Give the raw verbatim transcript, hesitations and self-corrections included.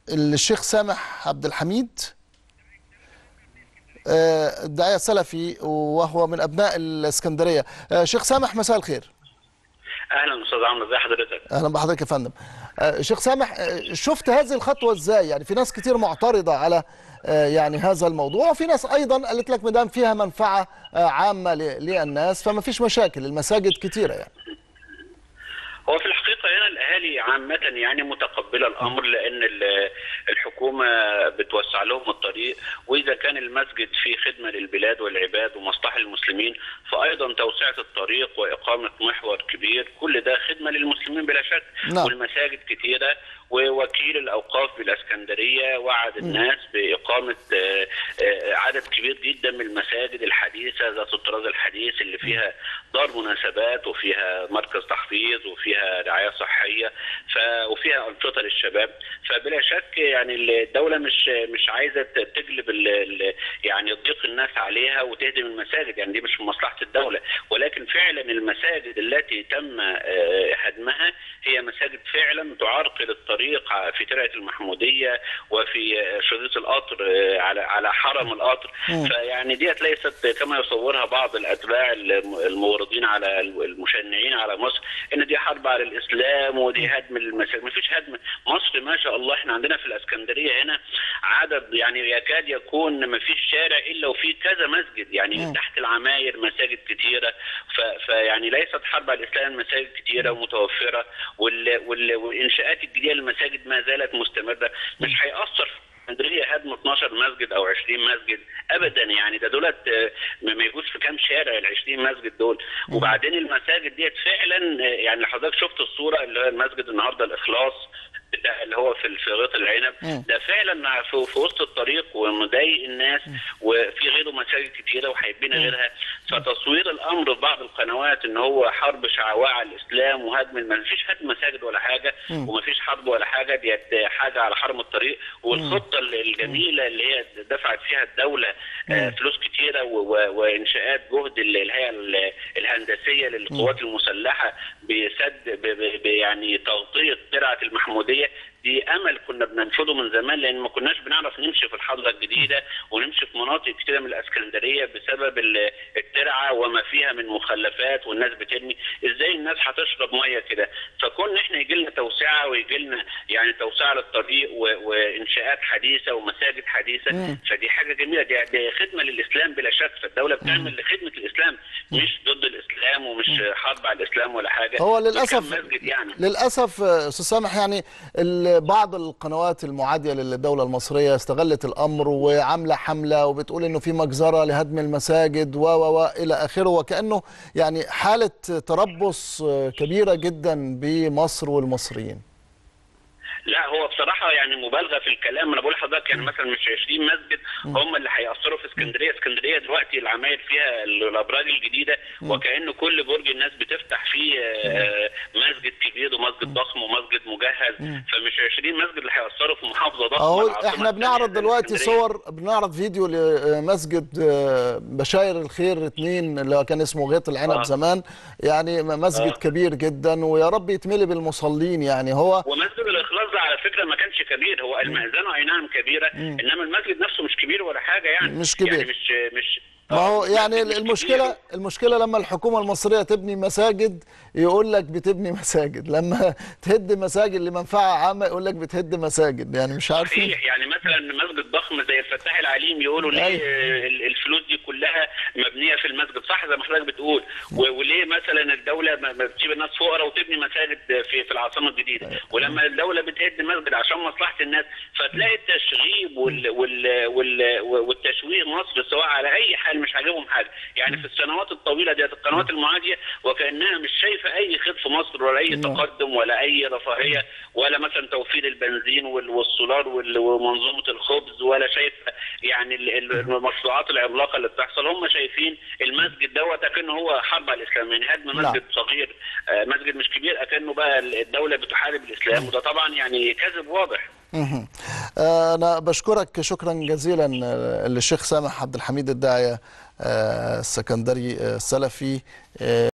الشيخ سامح عبد الحميد، الداعية سلفي وهو من أبناء الإسكندرية. شيخ سامح، مساء الخير. اهلا استاذ عمرو، ازي حضرتك؟ اهلا بحضرتك يا فندم. شيخ سامح، شفت هذه الخطوه ازاي؟ يعني في ناس كتير معترضه على يعني هذا الموضوع، وفي ناس ايضا قالت لك ما دام فيها منفعه عامه للناس فما فيش مشاكل، المساجد كتيره يعني. هو في الحقيقه هنا الاهالي عامه يعني متقبله الامر، لان الحكومه بتوسع لهم الطريق، واذا كان المسجد فيه خدمه للبلاد والعباد ومصلحه للمسلمين، فايضا توسعه الطريق واقامه محور كبير كل ده خدمه للمسلمين بلا شك. نعم. والمساجد كتيره، ووكيل الاوقاف بالاسكندريه وعد الناس باقامه عدد كبير جدا من المساجد الحديثه ذات الطراز الحديث اللي فيها دار مناسبات وفيها مركز تحفيظ وفيها رعايه صحيه ف... وفيها انشطه للشباب. فبلا شك يعني الدوله مش مش عايزه تجلب ال... ال... يعني تضيق الناس عليها وتهدم المساجد، يعني دي مش من مصلحه الدوله، ولكن فعلا المساجد التي تم هدمها هي مساجد فعلا تعرقل الطريق في ترعه المحموديه وفي شريط القطر على على حرم القطر. فيعني ديت ليست كما يصورها بعض الاتباع الموردين على المشنعين على مصر ان دي حرب على الاسلام ودي هدم المساجد. ما فيش هدم. مصر ما شاء الله احنا عندنا في الاسكندريه هنا عدد يعني يكاد يكون ما فيش شارع الا وفيه كذا مسجد، يعني تحت العماير مساجد كتيره. فيعني ليست حرب على الاسلام، مساجد كتيره ومتوفره، وال وال والانشاءات الجديده للمساجد ما زالت مستمره. مش هيأثر اسكندريه هدم اتناشر مسجد او عشرين مسجد ابدا، يعني ده دولت ما يجوش في كام شارع ال عشرين مسجد دول. وبعدين المساجد ديت فعلا يعني حضرتك شفت الصوره اللي هو المسجد النهارده الاخلاص بتاع اللي هو في في غيط العنب ده فعلا في, في وسط الطريق ومضايق الناس، وفي غيره مساجد كتيره وهيبنى غيرها. فتصوير الامر في بعض القنوات ان هو حرب شعواء على الاسلام وهدم، ما فيش هدم مساجد ولا حاجه وما فيش حرب ولا حاجه، ديت حاجه على حرم الطريق. والخطه الجميله اللي هي دفعت فيها الدوله فلوس كتيره وانشاءات جهد الهيئه الهندسيه للقوات المسلحه بسد يعني تغطيه ترعه المحموديه، دي امل كنا بننشده من زمان، لان ما كناش بنعرف نمشي في الحضره الجديده ونمشي في مناطق كتيره من الاسكندريه بسبب الترعه وما فيها من مخلفات، والناس بترمي. ازاي الناس هتشرب ميه كده؟ فكنا احنا يجي لنا توسعه ويجي لنا يعني توسعه للطريق وانشاءات حديثه ومساجد حديثه، فدي حاجه جميله، دي, دي خدمه للاسلام بلا شك. فالدوله بتعمل لخدمه الاسلام مش ضد الاسلام ومش حرب على الاسلام ولا حاجه. هو للاسف يعني. للاسف استاذ سامح يعني بعض القنوات المعادية للدولة المصرية استغلت الأمر وعاملة حملة وبتقول إنه في مجزرة لهدم المساجد و و إلى آخره، وكأنه يعني حالة تربص كبيرة جدا بمصر والمصريين. لا هو بصراحه يعني مبالغه في الكلام. انا بقول لحضرتك يعني مثلا مش عشرين مسجد هم اللي هيأثروا في اسكندريه. اسكندريه دلوقتي العماير فيها الابراج الجديده وكأنه كل برج الناس بتفتح فيه مسجد كبير ومسجد ضخم ومسجد مجهز، فمش عشرين مسجد اللي هيأثروا في محافظه ضخمه. اهو احنا بنعرض دلوقتي صور، بنعرض فيديو لمسجد بشاير الخير اتنين اللي كان اسمه غيط العنب آه. زمان، يعني مسجد آه. كبير جدا ويا رب يتملي بالمصلين. يعني هو ومسجد الاخلاص على فكره ما كانش كبير، هو المأذنه اي نعم كبيره مم. انما المسجد نفسه مش كبير ولا حاجه، يعني مش كبير، يعني مش مش ما هو يعني المشكله كبير. المشكله لما الحكومه المصريه تبني مساجد يقول لك بتبني مساجد، لما تهد مساجد لمنفعه عامه يقول لك بتهد مساجد، يعني مش عارفين. صحيح، يعني مثلا مسجد ضخم زي الفتاح العليم يقولوا ليه الفلوس دي كلها مبنيه في المسجد، صح زي ما حضرتك بتقول، وليه مثلا الدوله ما بتجيب الناس فقراء وتبني مساجد في في العاصمه الجديده، ولما الدوله بتهد مسجد عشان مصلحه الناس. فتلاقي التشغيب وال وال وال والتشويه مصر سواء على اي حال مش عاجبهم حاجه، يعني في السنوات الطويله ديت القنوات المعاديه وكانها مش شايفه اي خير في مصر ولا اي تقدم ولا اي رفاهيه ولا مثلا توفير البنزين والسولار ومنظومه الخبز، ولا شايفه يعني المشروعات العملاقه اللي بتحصل. هم شايفين المسجد دوت اكنه هو حرب على الاسلام، يعني هدم مسجد صغير مسجد مش كبير اكنه بقى الدوله بتحارب الاسلام، وده طبعا يعني كذب واضح. أنا بشكرك شكرا جزيلا للشيخ سامح عبد الحميد الداعية السكندري السلفي.